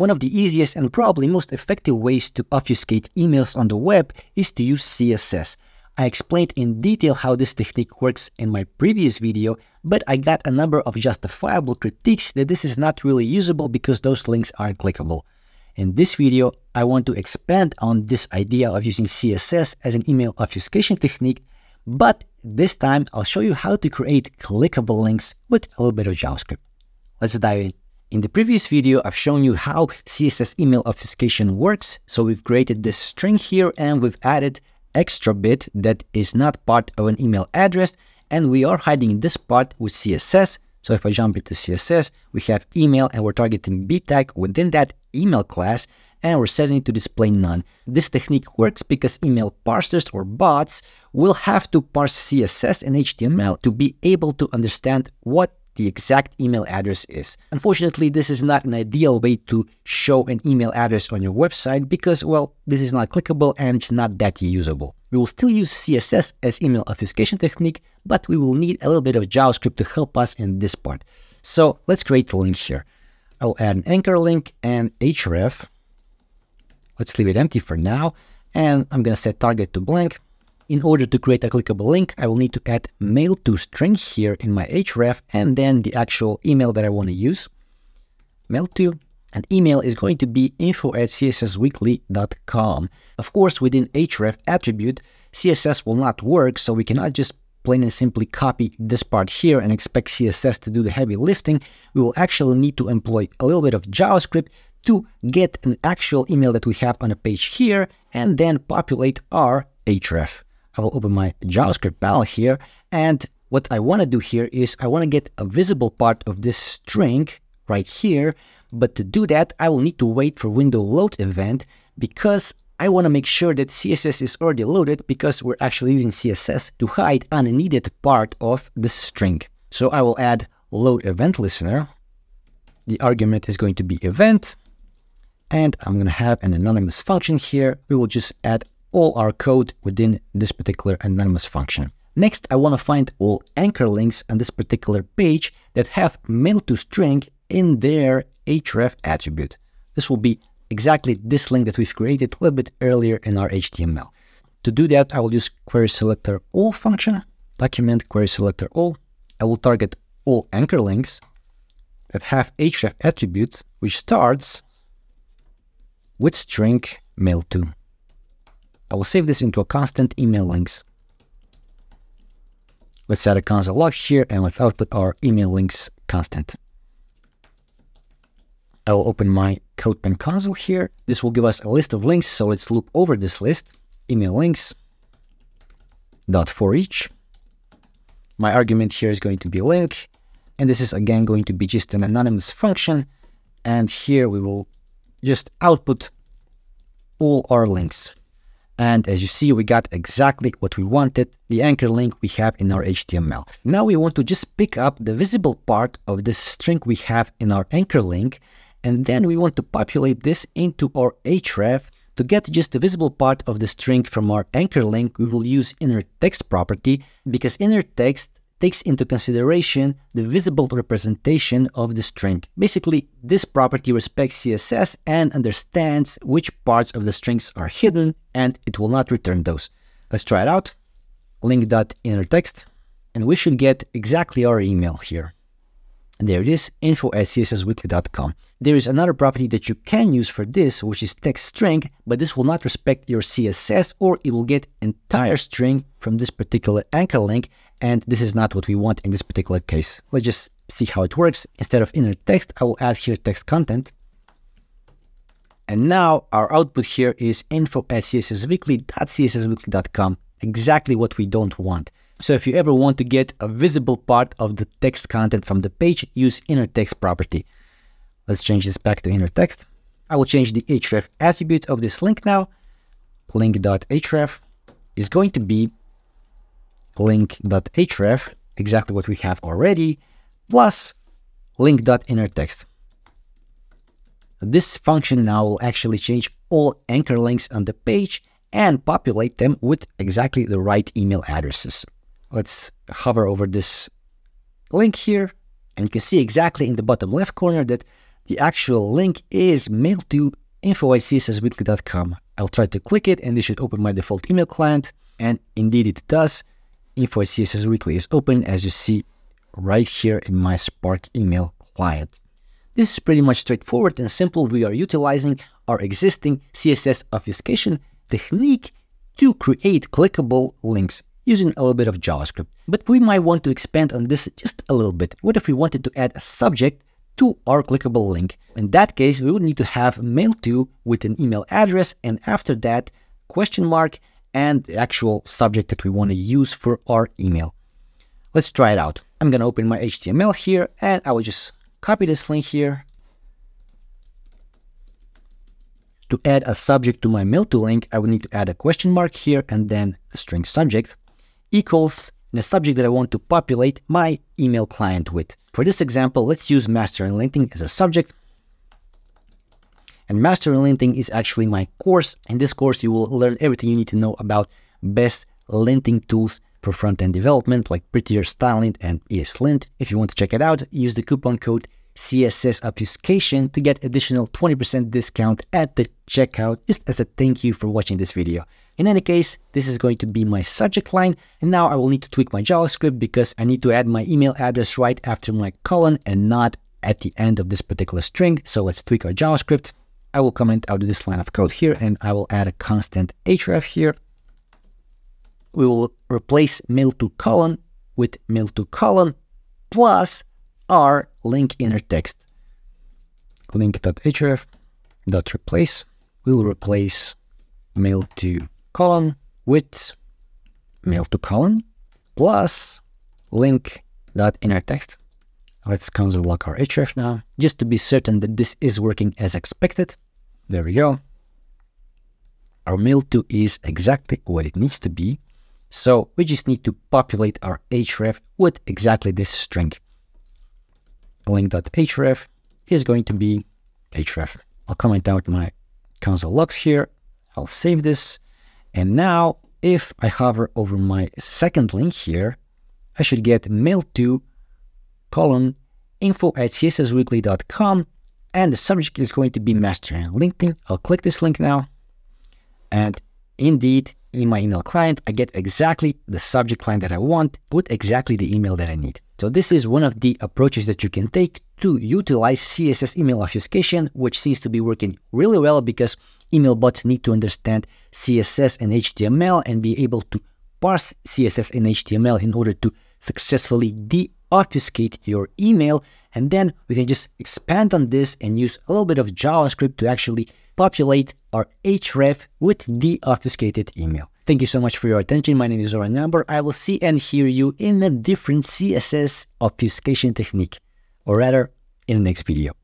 One of the easiest and probably most effective ways to obfuscate emails on the web is to use CSS. I explained in detail how this technique works in my previous video, but I got a number of justifiable critiques that this is not really usable because those links aren't clickable. In this video, I want to expand on this idea of using CSS as an email obfuscation technique, but this time I'll show you how to create clickable links with a little bit of JavaScript. Let's dive in. In the previous video, I've shown you how CSS email obfuscation works. So we've created this string here and we've added extra bit that is not part of an email address, and we are hiding this part with CSS. So if I jump into CSS, we have email and we're targeting b tag within that email class, and we're setting it to display none. This technique works because email parsers or bots will have to parse CSS and HTML to be able to understand what the exact email address is. Unfortunately, this is not an ideal way to show an email address on your website because, well, this is not clickable and it's not that usable. We will still use CSS as email obfuscation technique, but we will need a little bit of JavaScript to help us in this part. So let's create a link here. I'll add an anchor link and href. Let's leave it empty for now, and I'm going to set target to blank. In order to create a clickable link, I will need to add mail to string here in my href and then the actual email that I want to use. Mail to, and email is going to be info@cssweekly.com. Of course, within href attribute, CSS will not work, so we cannot just plain and simply copy this part here and expect CSS to do the heavy lifting. We will actually need to employ a little bit of JavaScript to get an actual email that we have on a page here and then populate our href. I will open my JavaScript panel here, and what I want to do here is I want to get a visible part of this string right here, but to do that I will need to wait for window load event because I want to make sure that CSS is already loaded because we're actually using CSS to hide unneeded part of the string. So I will add load event listener. The argument is going to be event, and I'm going to have an anonymous function here. We will just add all our code within this particular anonymous function. Next, I want to find all anchor links on this particular page that have mail to string in their href attribute. This will be exactly this link that we've created a little bit earlier in our HTML. To do that, I will use query selector all function, document query selector all. I will target all anchor links that have href attributes, which starts with string mail to. I will save this into a constant email links. Let's add a console log here and let's output our email links constant. I will open my CodePen console here. This will give us a list of links, so let's loop over this list. Email links dot for each. My argument here is going to be link, and this is again going to be just an anonymous function, and here we will just output all our links. And as you see, we got exactly what we wanted, the anchor link we have in our HTML. Now we want to just pick up the visible part of this string we have in our anchor link, and then we want to populate this into our href. To get just the visible part of the string from our anchor link, we will use inner text property because inner text takes into consideration the visible representation of the string. Basically, this property respects CSS and understands which parts of the strings are hidden, and it will not return those. Let's try it out. Link.innerText, and we should get exactly our email here. And there it is, info@cssweekly.com. There is another property that you can use for this, which is text string, but this will not respect your CSS, or it will get entire string from this particular anchor link, and this is not what we want in this particular case. Let's just see how it works. Instead of inner text, I will add here text content. And now our output here is info@cssweekly.cssweekly.com, exactly what we don't want. So if you ever want to get a visible part of the text content from the page, use inner text property. Let's change this back to inner text. I will change the href attribute of this link now. Link.href is going to be link.href, exactly what we have already, plus link.innerText. This function now will actually change all anchor links on the page and populate them with exactly the right email addresses. Let's hover over this link here, and you can see exactly in the bottom left corner that The actual link is mail2info@cssweekly.com. I'll try to click it and this should open my default email client. And indeed it does. Info@cssweekly is open, as you see right here in my Spark email client. This is pretty much straightforward and simple. We are utilizing our existing CSS obfuscation technique to create clickable links using a little bit of JavaScript. But we might want to expand on this just a little bit. What if we wanted to add a subject to our clickable link? In that case, we would need to have mail2 with an email address, and after that, question mark and the actual subject that we want to use for our email. Let's try it out. I'm going to open my HTML here, and I will just copy this link here. To add a subject to my mail2 link, I would need to add a question mark here and then a string subject equals the subject that I want to populate my email client with. For this example, let's use mastering linting as a subject. And mastering linting is actually my course. In this course, you will learn everything you need to know about best linting tools for front-end development like Prettier, StyleLint, and ESLint. If you want to check it out, use the coupon code CSS obfuscation to get additional 20% discount at the checkout, just as a thank you for watching this video. In any case, this is going to be my subject line, and now I will need to tweak my JavaScript because I need to add my email address right after my colon and not at the end of this particular string. So let's tweak our JavaScript. I will comment out this line of code here, and I will add a constant href here. We will replace mail2 colon with mail2 colon plus our link inner text. Link.href.replace. We will replace mail2 colon with mail2 colon plus link.inner text. Let's console log our href now, just to be certain that this is working as expected. There we go. Our mail2 is exactly what it needs to be. So we just need to populate our href with exactly this string. Link.href is going to be href. I'll comment out my console logs here. I'll save this. And now if I hover over my second link here, I should get mail2 colon info@cssweekly.com, and the subject is going to be mastering linting. I'll click this link now. And indeed, in my email client, I get exactly the subject line that I want with exactly the email that I need. So this is one of the approaches that you can take to utilize CSS email obfuscation, which seems to be working really well because email bots need to understand CSS and HTML and be able to parse CSS and HTML in order to successfully de-obfuscate your email. And then we can just expand on this and use a little bit of JavaScript to actually populate our href with de-obfuscated email. Thank you so much for your attention. My name is Zoran Namber. I will see and hear you in a different CSS obfuscation technique, or rather in the next video.